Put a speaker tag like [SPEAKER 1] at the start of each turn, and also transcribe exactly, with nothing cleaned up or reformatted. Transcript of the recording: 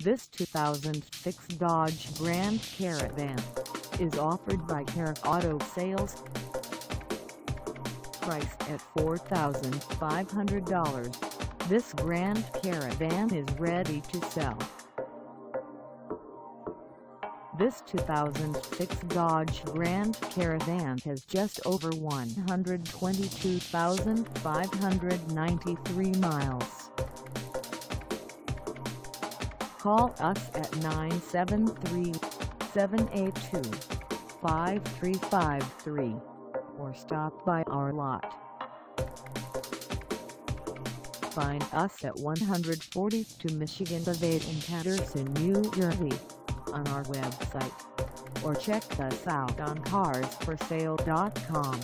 [SPEAKER 1] This two thousand six Dodge Grand Caravan is offered by HARREK Auto Sales. Priced at four thousand five hundred dollars, this Grand Caravan is ready to sell. This two thousand six Dodge Grand Caravan has just over one hundred twenty-two thousand five hundred ninety-three miles. Call us at nine seven three, seven eight two, five three five three or stop by our lot. Find us at one forty-two Michigan Ave in Paterson, New Jersey, on our website, or check us out on cars for sale dot com.